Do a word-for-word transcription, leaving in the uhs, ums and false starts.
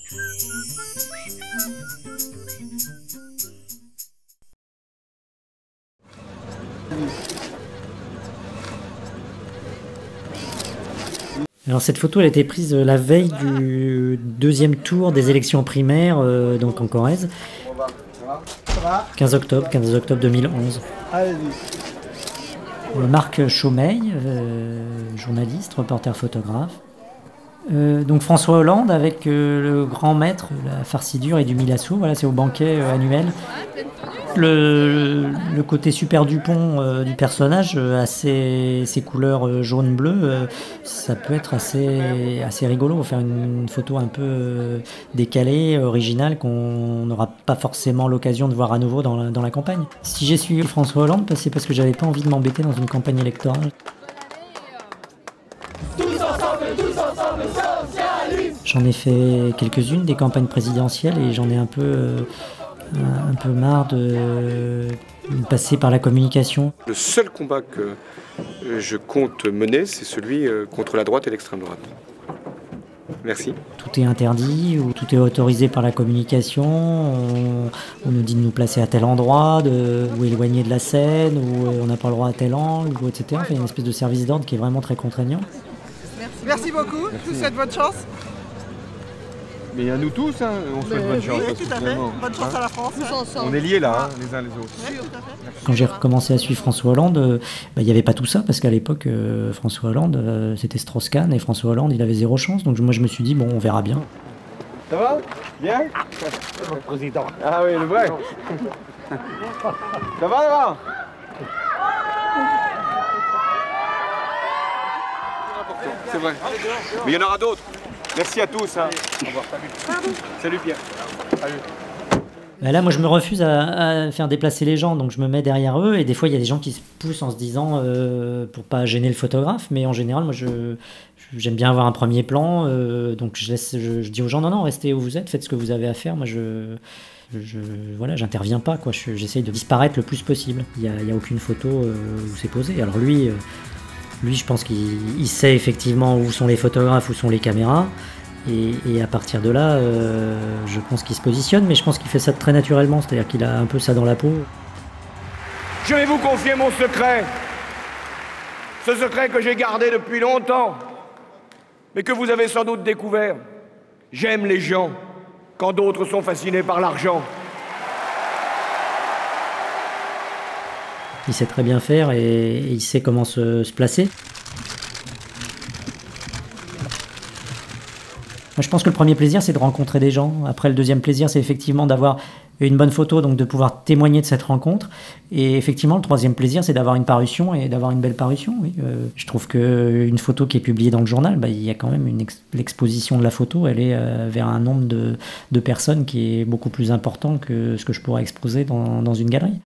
Alors cette photo, elle a été prise la veille du deuxième tour des élections primaires, euh, donc en Corrèze. quinze octobre, quinze octobre deux mille onze. Marc Chaumeil, euh, journaliste, reporter photographe. Euh, donc François Hollande avec euh, le grand maître, la farcidure et du Milasso, voilà, c'est au banquet euh, annuel. Le, le côté super Dupont euh, du personnage, euh, assez, ses couleurs euh, jaune-bleu, euh, ça peut être assez, assez rigolo, faire une, une photo un peu euh, décalée, originale, qu'on n'aura pas forcément l'occasion de voir à nouveau dans la, dans la campagne. Si j'ai suivi François Hollande, c'est parce que j'avais pas envie de m'embêter dans une campagne électorale. J'en ai fait quelques-unes des campagnes présidentielles et j'en ai un peu, euh, un peu marre de, de passer par la communication. Le seul combat que je compte mener, c'est celui contre la droite et l'extrême droite. Merci. Tout est interdit ou tout est autorisé par la communication. On, on nous dit de nous placer à tel endroit, de, ou éloigner de la scène, ou on n'a pas le droit à tel angle, ou et cetera. Enfin, il y a une espèce de service d'ordre qui est vraiment très contraignant. Merci, Merci beaucoup, je vous souhaite bonne chance. Mais à nous tous, hein, on souhaite bonne chance. Oui, tout à fait. Bonne chance à la France. On est liés là, hein, les uns les autres. Oui, tout à fait. Quand j'ai recommencé à suivre François Hollande, euh, bah, il n'y avait pas tout ça, parce qu'à l'époque, euh, François Hollande, euh, c'était Strauss-Kahn, et François Hollande, il avait zéro chance. Donc moi, je me suis dit, bon, on verra bien. Ça va? Bien? Le président. Ah oui, le vrai. Ça va là-bas? C'est vrai. Mais il y en aura d'autres. Merci à tous. Hein. Au revoir. Salut. Salut Pierre. Salut. Bah là, moi, je me refuse à, à faire déplacer les gens, donc je me mets derrière eux, et des fois, il y a des gens qui se poussent en se disant, euh, pour pas gêner le photographe, mais en général, moi, je, j'aime bien avoir un premier plan, euh, donc je, laisse, je, je dis aux gens, non, non, restez où vous êtes, faites ce que vous avez à faire, moi, je... Je, voilà, j'interviens pas, quoi. Je, j'essaye de disparaître le plus possible. Il n'y a, il y a aucune photo euh, où c'est posé. Alors lui, euh, lui, je pense qu'il il sait effectivement où sont les photographes, où sont les caméras. Et, et à partir de là, euh, je pense qu'il se positionne, mais je pense qu'il fait ça très naturellement. C'est-à-dire qu'il a un peu ça dans la peau. Je vais vous confier mon secret. Ce secret que j'ai gardé depuis longtemps, mais que vous avez sans doute découvert. J'aime les gens quand d'autres sont fascinés par l'argent. Il sait très bien faire et, et il sait comment se, se placer. Moi, je pense que le premier plaisir, c'est de rencontrer des gens. Après, le deuxième plaisir, c'est effectivement d'avoir une bonne photo, donc de pouvoir témoigner de cette rencontre. Et effectivement, le troisième plaisir, c'est d'avoir une parution et d'avoir une belle parution. Oui. Euh, je trouve qu'une photo qui est publiée dans le journal, bah, il y a quand même une ex l'exposition de la photo, elle est euh, vers un nombre de, de personnes qui est beaucoup plus important que ce que je pourrais exposer dans, dans une galerie.